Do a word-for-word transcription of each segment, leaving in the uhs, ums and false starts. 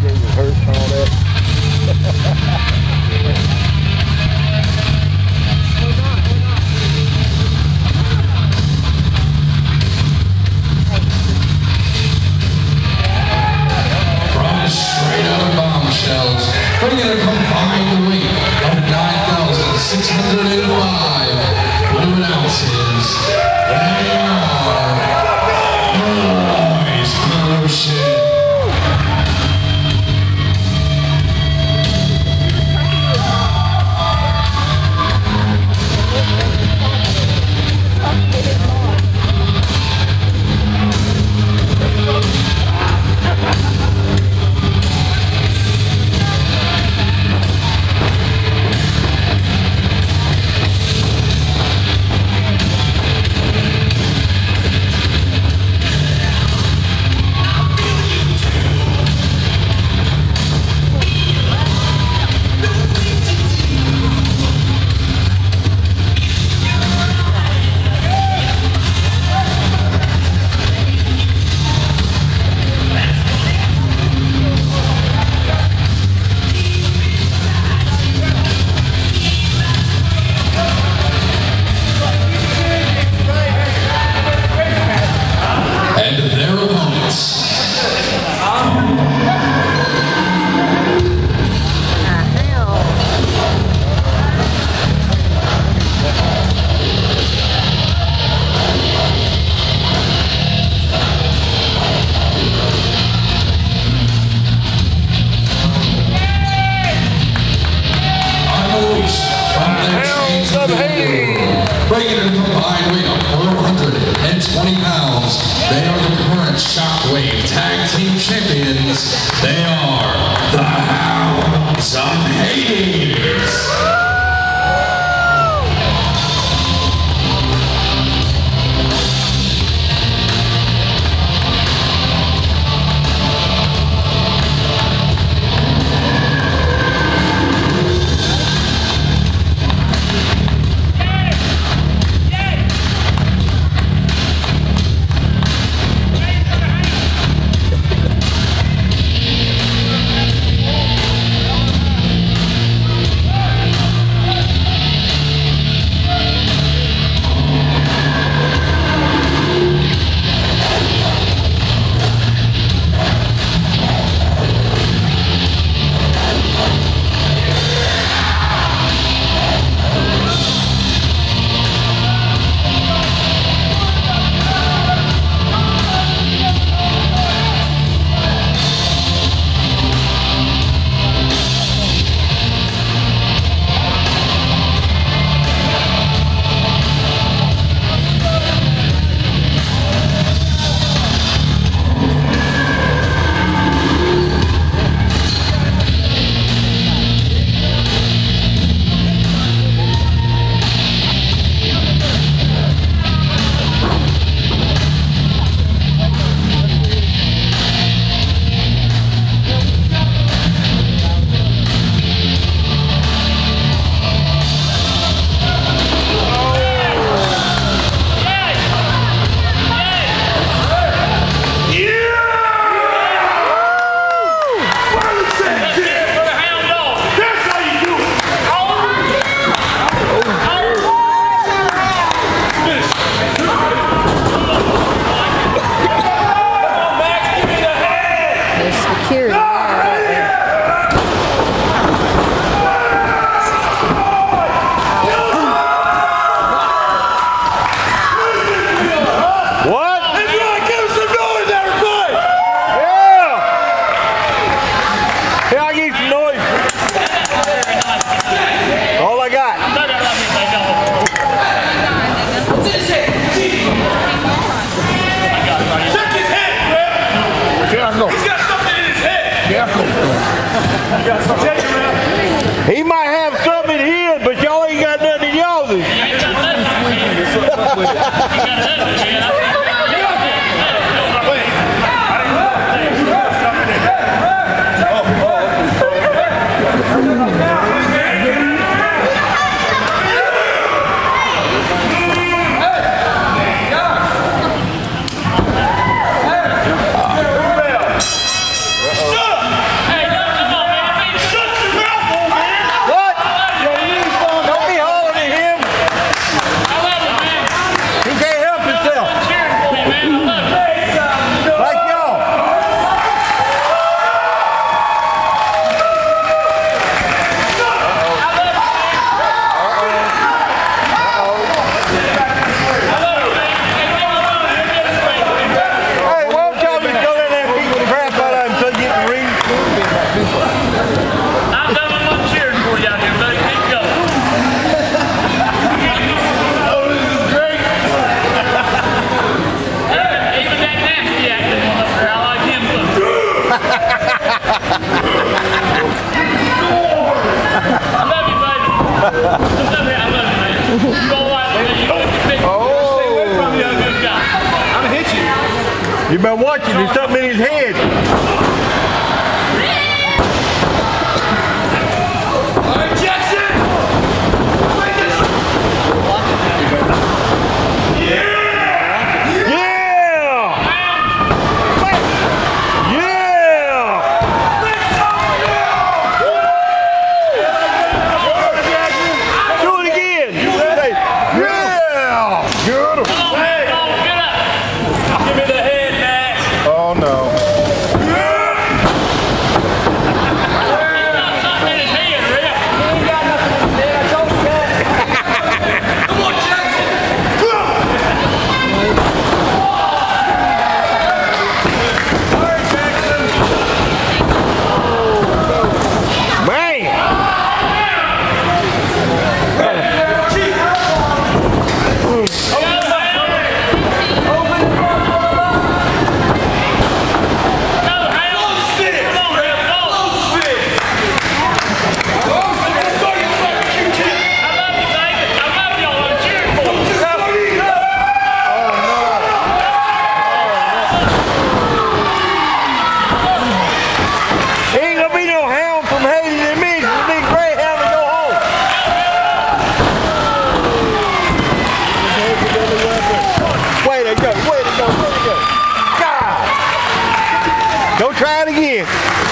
Gave was hurt and all that. From straight out of bombshells, bringing a combined weight of nine thousand six hundred five fluid ounces. They are Noise Pollution. Bringing a combined weight of four hundred twenty pounds, they are the current Shockwave Tag Team Champions. They are the Hounds of Hades. He might have something in his, but y'all ain't got nothing in y'all's. Hey! love you, baby. I love you, I love you, man. You don't like me, you don't get me. Oh. Stay away from me, I'm a good guy. I'm gonna hit you. You've been watching. There's something in his head. All right, Jackson. Go try it again.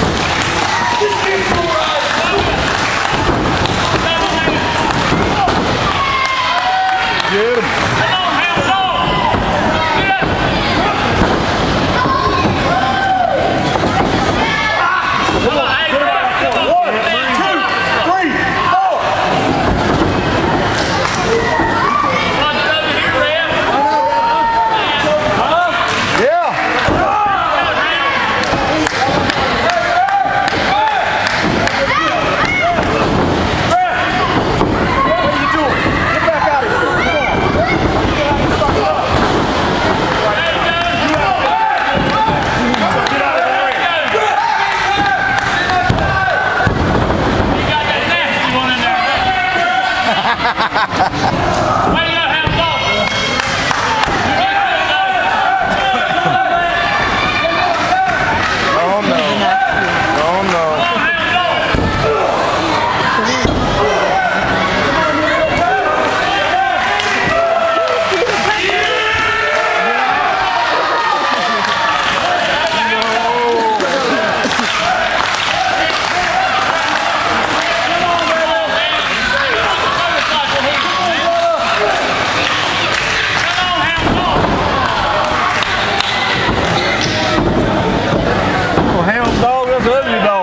Get him. Hound dog, that's an ugly dog.